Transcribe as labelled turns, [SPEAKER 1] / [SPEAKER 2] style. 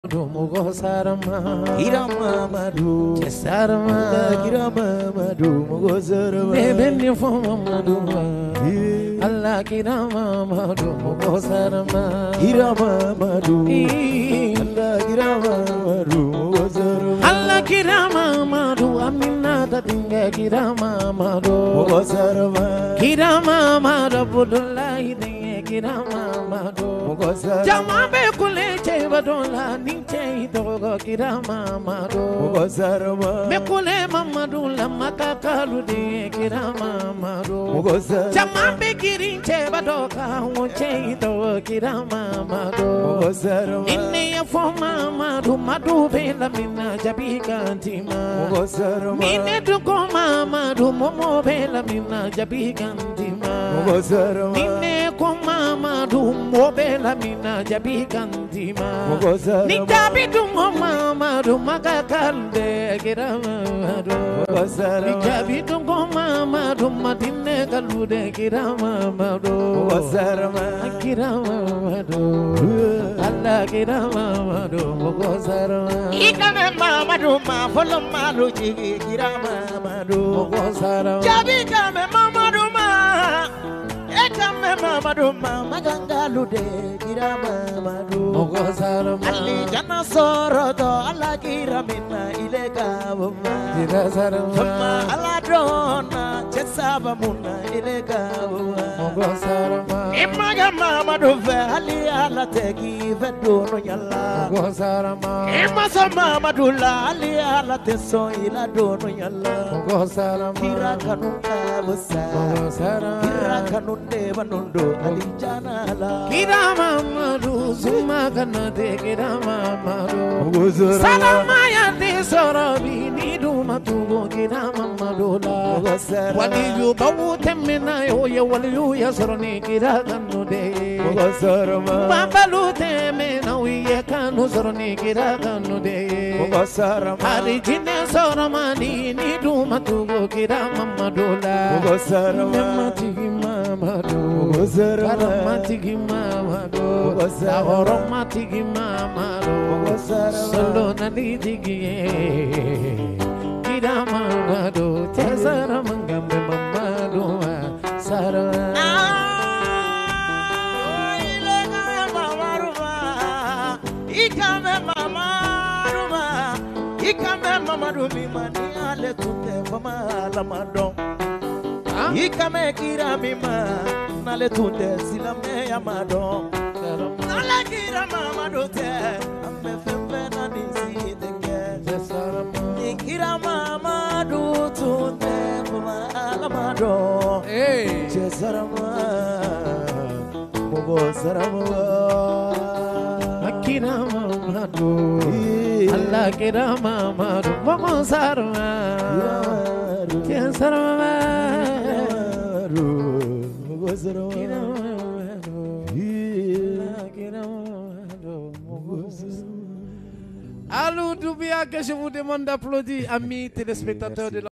[SPEAKER 1] Mugo sarama,
[SPEAKER 2] Kirama madu,
[SPEAKER 1] sarama,
[SPEAKER 2] kirama madu, mugo sarama.
[SPEAKER 1] Nebeni foma madu, Allah kirama madu, mugo sarama,
[SPEAKER 2] Kirama madu, Allah kirama madu, mugo sarama.
[SPEAKER 1] Allah kirama madu, amina tatinga kirama madu,
[SPEAKER 2] mugo sarama.
[SPEAKER 1] Kirama madu, Abdullahi dinge kirama madu,
[SPEAKER 2] mugo sarama.
[SPEAKER 1] Jamabe kule chebadola ninche dogo kirama madu,
[SPEAKER 2] mugo sarama.
[SPEAKER 1] Mekule mamadu la makakalu de kirama madu,
[SPEAKER 2] mugo sarama.
[SPEAKER 1] Jamabe kirinche badoka wonche dogo kirama madu,
[SPEAKER 2] mugo sarama.
[SPEAKER 1] Inne ya foma madu madu bela mina jabika ntima,
[SPEAKER 2] mugo sarama.
[SPEAKER 1] Mine dugo madu momo bela mina jabika ntima,
[SPEAKER 2] mugo sarama.
[SPEAKER 1] Mine koma madu mo bela mina jabika ntima,
[SPEAKER 2] mugo sarama.
[SPEAKER 1] Nikabi dungo madu makakalde kirama madu,
[SPEAKER 2] mugo sarama.
[SPEAKER 1] Nikabi dungo madu madine kalude kirama madu,
[SPEAKER 2] mugo sarama.
[SPEAKER 1] kirama madu, Allah kirama madu mugo sarama,
[SPEAKER 2] Ikame madu ma follow madu chigi kirama madu.
[SPEAKER 1] mugo sarama,
[SPEAKER 2] Jabi kame madu ma, ekame madu ma magangalu de kirama madu.
[SPEAKER 1] mugo sarama,
[SPEAKER 2] Ali jana soroto ala kiramina ilega buma.
[SPEAKER 1] kira
[SPEAKER 2] Fama
[SPEAKER 1] sarama,
[SPEAKER 2] ala drona chesaba muna ilega buma.
[SPEAKER 1] mugo sarama,
[SPEAKER 2] Imaga madu ve ali ala teki vedo no yalla.
[SPEAKER 1] mugo sarama,
[SPEAKER 2] Imasa madu la ali ala teso ila do no yalla.
[SPEAKER 1] mugo sarama,
[SPEAKER 2] Kira kanunga busa.
[SPEAKER 1] mugo sarama.
[SPEAKER 2] Kira kanunde banundo ali jana la.
[SPEAKER 1] Kirama madu summa kanade kirama madu,
[SPEAKER 2] Mugusara.
[SPEAKER 1] salama ya te sorobi ni duma tugo kirama madu la,
[SPEAKER 2] Mugusara.
[SPEAKER 1] wali yu bawu temena yo ya wali yu ya soroni kirakanu de,
[SPEAKER 2] Mugusara ma.
[SPEAKER 1] babalu temena uye kanu soroni kirakanu de,
[SPEAKER 2] Mugusara ma.
[SPEAKER 1] hari jine soroma ni duma tugo kirama madu la,
[SPEAKER 2] Mugusara ma.
[SPEAKER 1] memati mamadu,
[SPEAKER 2] Mugusara ma.
[SPEAKER 1] karamati mamadu. Ahoromatiki mamado, solo nalidigie. Kira mamado, tesara mangambe mamado, sara.
[SPEAKER 2] Ikame mama rumi mani ale tunde mama lamadon. Ikame kira mima nale tunde silame ya madon. Nale kira mama dote ame fembe na nisi teke. Ikira mama do tunde mama lamadon.
[SPEAKER 1] Hey,
[SPEAKER 2] Chesarama Mogo sarama.
[SPEAKER 1] Akira mamado, Allah kira mamado, mogo sarma. Kesarma,
[SPEAKER 2] Mogo sarama.
[SPEAKER 1] kira mamado, kira mamado, mogo sarma. Allô Doubia, que je vous demande d'applaudir, amis téléspectateurs de la